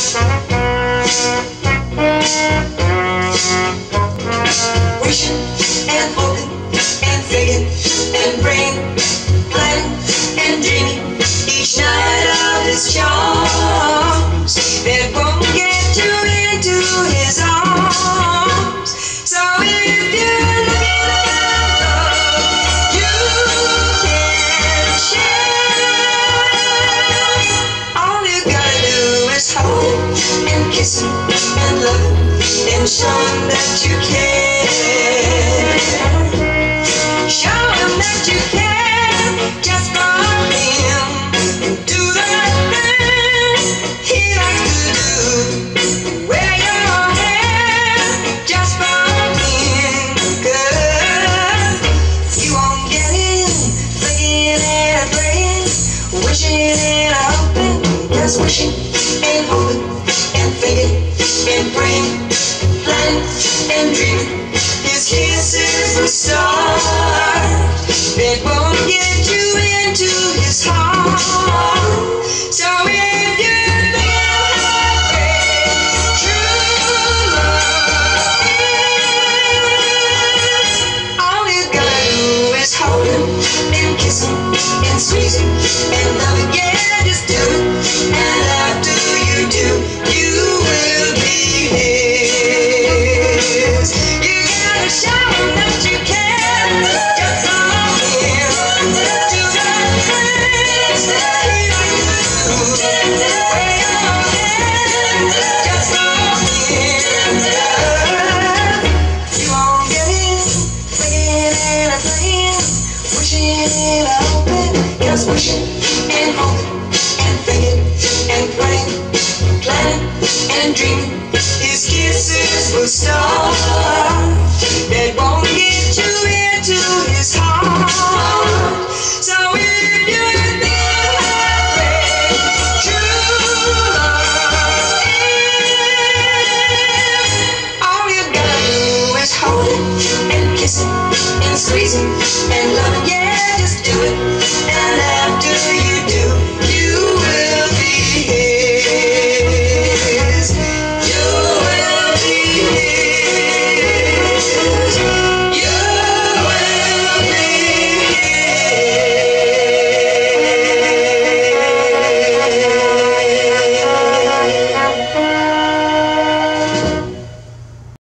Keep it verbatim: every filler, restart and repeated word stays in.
Wishing and hoping and thinking and praying, planning and dreaming each night of his charms that won't get you into his arms. So if you're looking around, you can share. All you gotta do is hold and kiss him and love him and show him that you care. Show him that you care just for him. Do the things he likes to do. Wear your hair just for him. Cause you won't get in thinking and praying, wishing and hoping. Just wishing and hoping and thinking and praying, planning and dreaming. His kisses will start that won't get you into his heart. So if you're thinking how great true love is, all you gotta do is hold him and kiss him and squeeze him and love him. Yeah, just do it. And after you do, you will be his. You gotta show him that you care just for him. Do the things that he likes to do. Wear your hair just for him. You won't get in thinking and playing, wishing and hoping. Just wishing and hoping and thinking and praying, planning and dreaming. His kisses will start